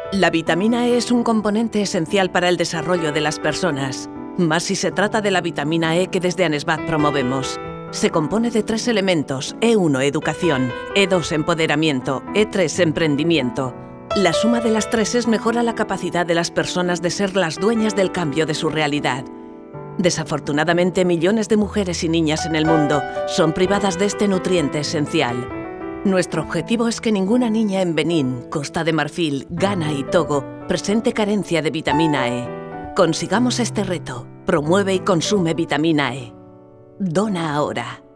La vitamina E es un componente esencial para el desarrollo de las personas, más si se trata de la vitamina E que desde Anesbat promovemos. Se compone de 3 elementos: E1, educación; E2, empoderamiento; E3, emprendimiento. La suma de las 3 mejora la capacidad de las personas de ser las dueñas del cambio de su realidad. Desafortunadamente, millones de mujeres y niñas en el mundo son privadas de este nutriente esencial. Nuestro objetivo es que ninguna niña en Benín, Costa de Marfil, Ghana y Togo presente carencia de vitamina E. Consigamos este reto. Promueve y consume vitamina E. Dona ahora.